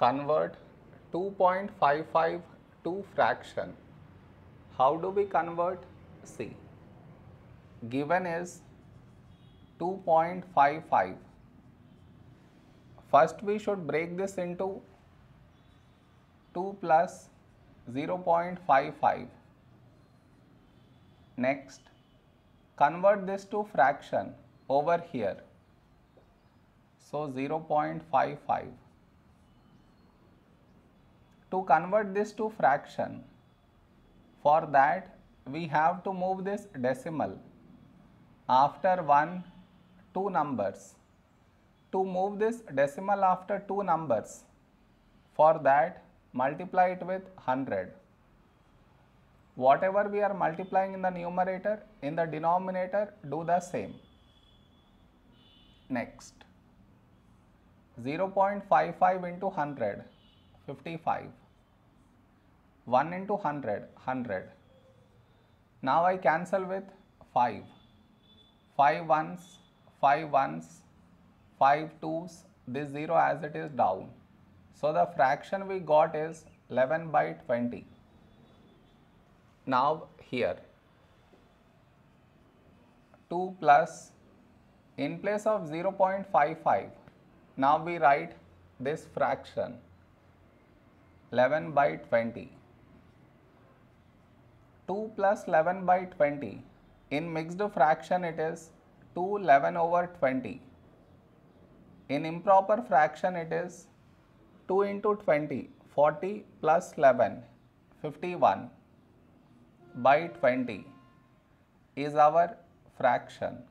convert 2.55 to fraction. How do we convert? See, given is 2.55. First we should break this into 2 plus 0.55. Next, convert this to fraction over here. So 0.55. To convert this to fraction, for that we have to move this decimal after 1 2 numbers. To move this decimal after 2 numbers, for that multiply it with 100. Whatever we are multiplying in the numerator, in the denominator do the same. Next, 0.55 into 100, 55. 1 into 100, 100. Now I cancel with 5. 5 ones, 5 ones, 5 twos, this 0 as it is down. So the fraction we got is 11 by 20. Now here 2 plus, in place of 0.55, now we write this fraction 11 by 20. 2 plus 11 by 20, in mixed fraction it is 2 11 over 20. In improper fraction it is 2 into 20, 40 plus 11, 51 by 20 is our fraction.